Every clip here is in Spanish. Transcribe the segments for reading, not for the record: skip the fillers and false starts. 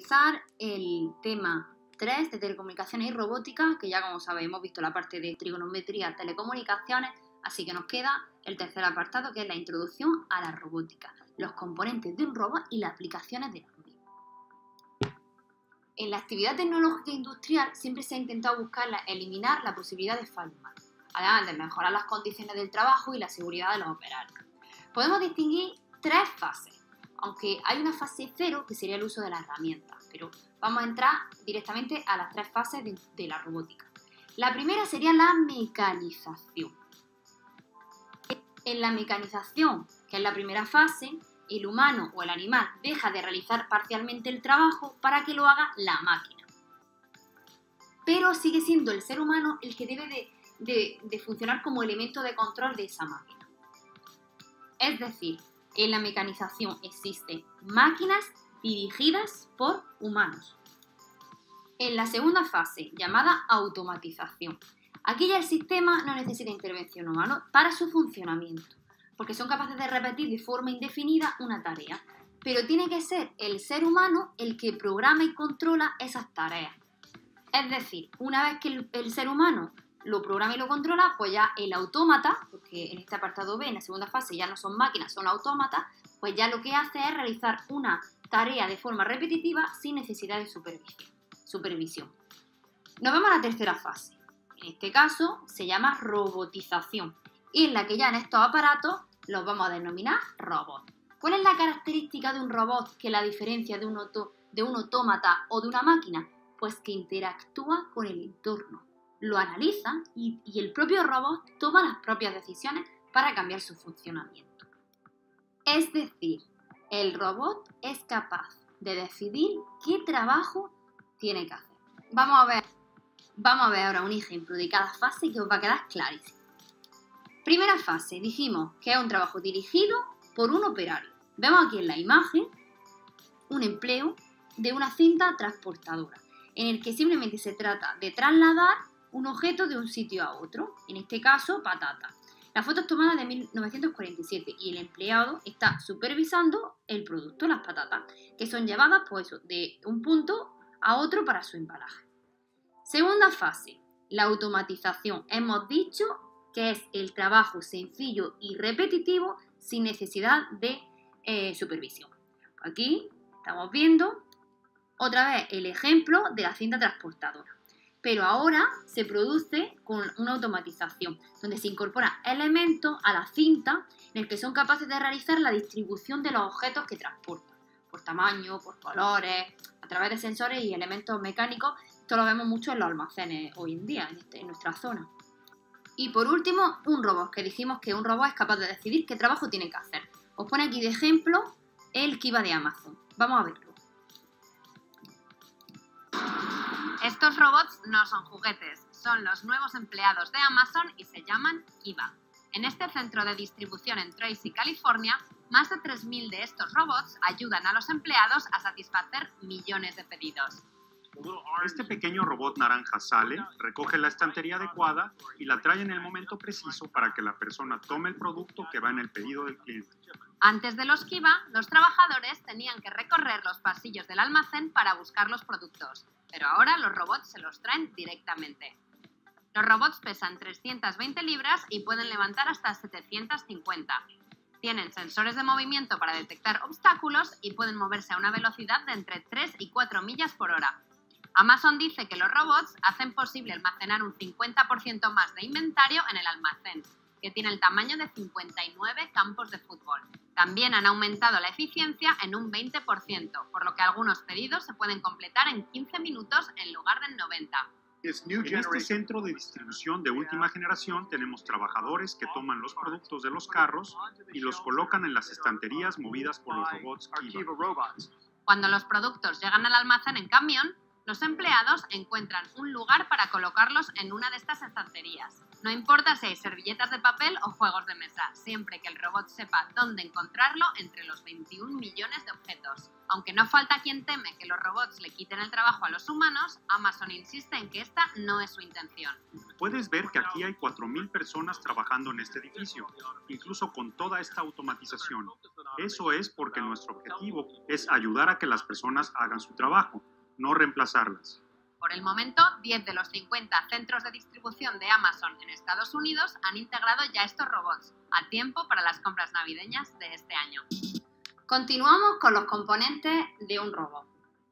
El tema 3 de telecomunicaciones y robótica, que ya como sabéis hemos visto la parte de trigonometría, telecomunicaciones, así que nos queda el tercer apartado, que es la introducción a la robótica, los componentes de un robot y las aplicaciones de los mismos. En la actividad tecnológica industrial siempre se ha intentado eliminar la posibilidad de fallo humano, además de mejorar las condiciones del trabajo y la seguridad de los operarios. Podemos distinguir tres fases, aunque hay una fase cero que sería el uso de la herramienta, pero vamos a entrar directamente a las tres fases de la robótica. La primera sería la mecanización. En la mecanización, que es la primera fase, el humano o el animal deja de realizar parcialmente el trabajo para que lo haga la máquina. Pero sigue siendo el ser humano el que debe de funcionar como elemento de control de esa máquina. Es decir, en la mecanización existen máquinas dirigidas por humanos. En la segunda fase, llamada automatización, aquí ya el sistema no necesita intervención humana para su funcionamiento, porque son capaces de repetir de forma indefinida una tarea, pero tiene que ser el ser humano el que programa y controla esas tareas. Es decir, una vez que el ser humano lo programa y lo controla, pues ya el autómata, porque en este apartado B, en la segunda fase, ya no son máquinas, son autómatas, pues ya lo que hace es realizar una tarea de forma repetitiva sin necesidad de supervisión. Nos vamos a la tercera fase. En este caso se llama robotización, y en la que ya en estos aparatos los vamos a denominar robots. ¿Cuál es la característica de un robot que la diferencia de un autómata o de una máquina? Pues que interactúa con el entorno, lo analiza y el propio robot toma las propias decisiones para cambiar su funcionamiento. Es decir, el robot es capaz de decidir qué trabajo tiene que hacer. Vamos a ver ahora un ejemplo de cada fase que os va a quedar clarísimo. Primera fase, dijimos que es un trabajo dirigido por un operario. Vemos aquí en la imagen un empleo de una cinta transportadora, en el que simplemente se trata de trasladar un objeto de un sitio a otro, en este caso patata. La foto es tomada de 1947 y el empleado está supervisando el producto, las patatas, que son llevadas pues, de un punto a otro para su embalaje. Segunda fase, la automatización. Hemos dicho que es el trabajo sencillo y repetitivo sin necesidad de supervisión. Aquí estamos viendo otra vez el ejemplo de la cinta transportadora. Pero ahora se produce con una automatización, donde se incorporan elementos a la cinta en el que son capaces de realizar la distribución de los objetos que transportan, por tamaño, por colores, a través de sensores y elementos mecánicos. Esto lo vemos mucho en los almacenes hoy en día, en nuestra zona. Y por último, un robot, que dijimos que un robot es capaz de decidir qué trabajo tiene que hacer. Os pone aquí de ejemplo el Kiva de Amazon. Vamos a verlo. Estos robots no son juguetes, son los nuevos empleados de Amazon y se llaman Kiva. En este centro de distribución en Tracy, California, más de 3.000 de estos robots ayudan a los empleados a satisfacer millones de pedidos. Este pequeño robot naranja sale, recoge la estantería adecuada y la trae en el momento preciso para que la persona tome el producto que va en el pedido del cliente. Antes de los Kiva, los trabajadores tenían que recorrer los pasillos del almacén para buscar los productos, pero ahora los robots se los traen directamente. Los robots pesan 320 libras y pueden levantar hasta 750. Tienen sensores de movimiento para detectar obstáculos y pueden moverse a una velocidad de entre 3 y 4 millas por hora. Amazon dice que los robots hacen posible almacenar un 50% más de inventario en el almacén, que tiene el tamaño de 59 campos de fútbol. También han aumentado la eficiencia en un 20%, por lo que algunos pedidos se pueden completar en 15 minutos en lugar de 90. En este centro de distribución de última generación tenemos trabajadores que toman los productos de los carros y los colocan en las estanterías movidas por los robots Kiva. Cuando los productos llegan al almacén en camión, los empleados encuentran un lugar para colocarlos en una de estas estanterías. No importa si hay servilletas de papel o juegos de mesa, siempre que el robot sepa dónde encontrarlo entre los 21 millones de objetos. Aunque no falta quien teme que los robots le quiten el trabajo a los humanos, Amazon insiste en que esta no es su intención. Puedes ver que aquí hay 4.000 personas trabajando en este edificio, incluso con toda esta automatización. Eso es porque nuestro objetivo es ayudar a que las personas hagan su trabajo, no reemplazarlas. Por el momento, 10 de los 50 centros de distribución de Amazon en Estados Unidos han integrado ya estos robots, a tiempo para las compras navideñas de este año. Continuamos con los componentes de un robot.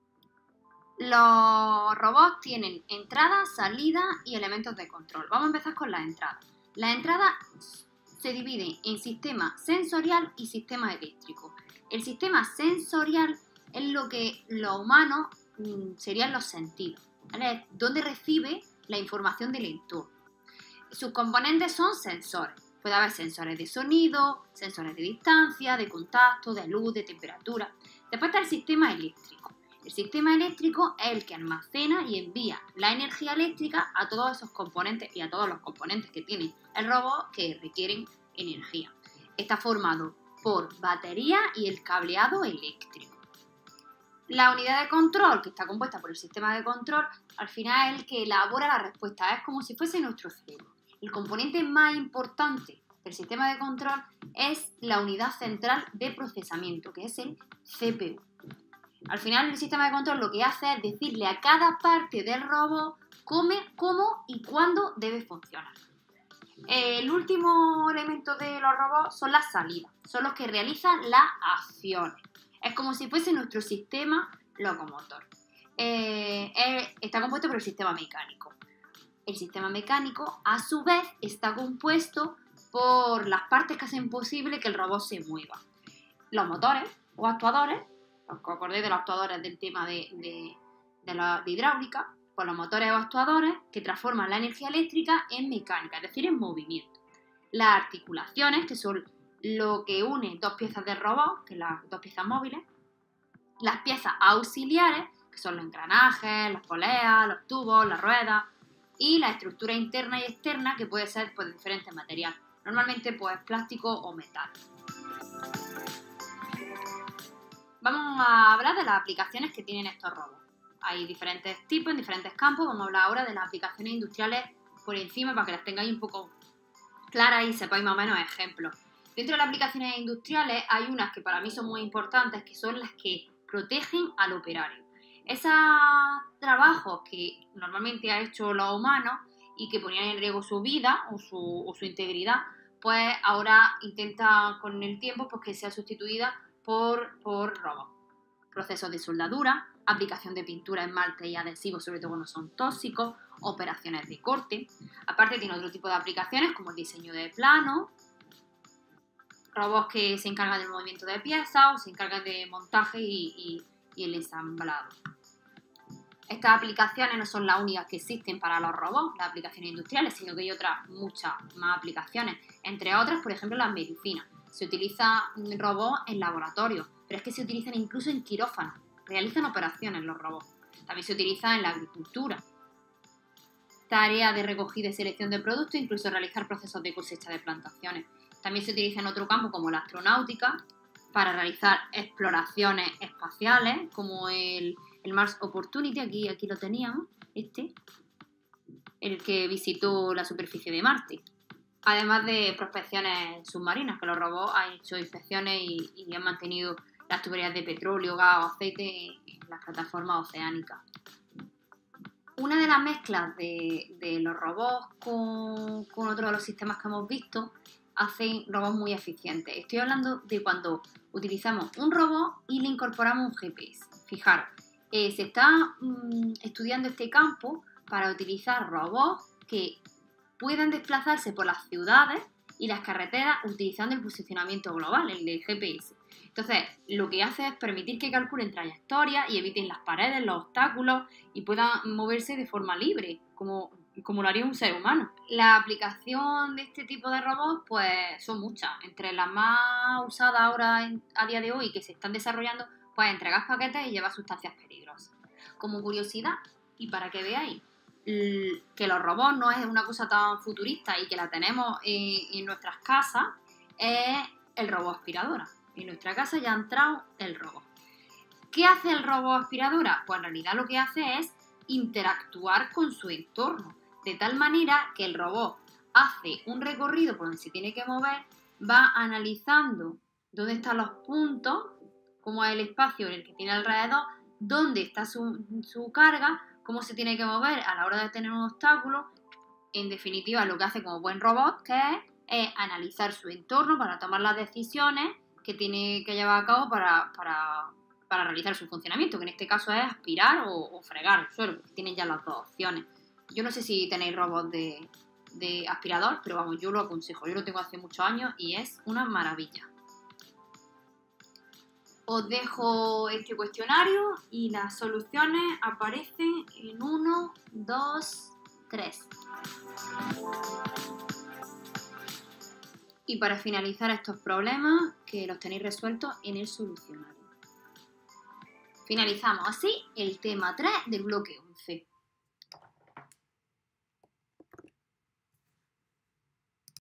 Los robots tienen entrada, salida y elementos de control. Vamos a empezar con las entradas. Las entradas se dividen en sistema sensorial y sistema eléctrico. El sistema sensorial es lo que los humanos serían los sentidos, ¿vale? Donde recibe la información del entorno. Sus componentes son sensores. Puede haber sensores de sonido, sensores de distancia, de contacto, de luz, de temperatura. Después está el sistema eléctrico. El sistema eléctrico es el que almacena y envía la energía eléctrica a todos esos componentes y a todos los componentes que tiene el robot que requieren energía. Está formado por batería y el cableado eléctrico. La unidad de control, que está compuesta por el sistema de control, al final es el que elabora la respuesta. Es como si fuese nuestro cerebro. El componente más importante del sistema de control es la unidad central de procesamiento, que es el CPU. Al final, el sistema de control lo que hace es decirle a cada parte del robot cómo y cuándo debe funcionar. El último elemento de los robots son las salidas. Son los que realizan las acciones. Es como si fuese nuestro sistema locomotor. Está compuesto por el sistema mecánico. El sistema mecánico, a su vez, está compuesto por las partes que hacen posible que el robot se mueva. Los motores o actuadores, os acordéis de los actuadores del tema de hidráulica, pues los motores o actuadores que transforman la energía eléctrica en mecánica, es decir, en movimiento. Las articulaciones, que son lo que une dos piezas del robot, que son las dos piezas móviles. Las piezas auxiliares, que son los engranajes, las poleas, los tubos, las ruedas. Y la estructura interna y externa, que puede ser de diferentes materiales. Normalmente plástico o metal. Vamos a hablar de las aplicaciones que tienen estos robots. Hay diferentes tipos en diferentes campos. Vamos a hablar ahora de las aplicaciones industriales por encima para que las tengáis un poco claras y sepáis más o menos ejemplos. Dentro de las aplicaciones industriales hay unas que para mí son muy importantes, que son las que protegen al operario. Esos trabajos que normalmente ha hecho los humanos y que ponían en riesgo su vida o su integridad, pues ahora intenta con el tiempo pues, que sea sustituida por robots. Procesos de soldadura, aplicación de pintura, esmalte y adhesivos, sobre todo cuando son tóxicos, operaciones de corte. Aparte tiene otro tipo de aplicaciones como el diseño de planos, robots que se encargan del movimiento de piezas o se encargan de montaje y el ensamblado. Estas aplicaciones no son las únicas que existen para los robots, las aplicaciones industriales, sino que hay otras muchas más aplicaciones. Entre otras, por ejemplo, las medicinas. Se utilizan robots en laboratorios, pero es que se utilizan incluso en quirófanos. Realizan operaciones los robots. También se utilizan en la agricultura. Tareas de recogida y selección de productos, incluso realizar procesos de cosecha de plantaciones. También se utiliza en otro campo como la astronáutica para realizar exploraciones espaciales como el Mars Opportunity, aquí lo teníamos, el que visitó la superficie de Marte. Además de prospecciones submarinas, que los robots han hecho inspecciones y han mantenido las tuberías de petróleo, gas o aceite en las plataformas oceánicas. Una de las mezclas de los robots con otro de los sistemas que hemos visto hacen robots muy eficientes. Estoy hablando de cuando utilizamos un robot y le incorporamos un GPS. Fijaros, se está estudiando este campo para utilizar robots que puedan desplazarse por las ciudades y las carreteras utilizando el posicionamiento global, el de GPS. Entonces, lo que hace es permitir que calculen trayectorias y eviten las paredes, los obstáculos y puedan moverse de forma libre, como lo haría un ser humano. La aplicación de este tipo de robots, pues son muchas. Entre las más usadas ahora a día de hoy que se están desarrollando, pues entregar paquetes y llevar sustancias peligrosas. Como curiosidad, y para que veáis que los robots no es una cosa tan futurista y que la tenemos en nuestras casas, es el robot aspiradora. En nuestra casa ya ha entrado el robot. ¿Qué hace el robot aspiradora? Pues en realidad lo que hace es interactuar con su entorno, de tal manera que el robot hace un recorrido por donde se tiene que mover, va analizando dónde están los puntos, cómo es el espacio en el que tiene alrededor, dónde está su carga, cómo se tiene que mover a la hora de tener un obstáculo. En definitiva, lo que hace como buen robot, que es analizar su entorno para tomar las decisiones que tiene que llevar a cabo para realizar su funcionamiento, que en este caso es aspirar o fregar el suelo, porque tienen ya las dos opciones. Yo no sé si tenéis robots de aspirador, pero vamos, yo lo aconsejo. Yo lo tengo hace muchos años y es una maravilla. Os dejo este cuestionario y las soluciones aparecen en 1, 2, 3. Y para finalizar estos problemas, que los tenéis resueltos en el solucionario. Finalizamos así el tema 3 del bloque 11.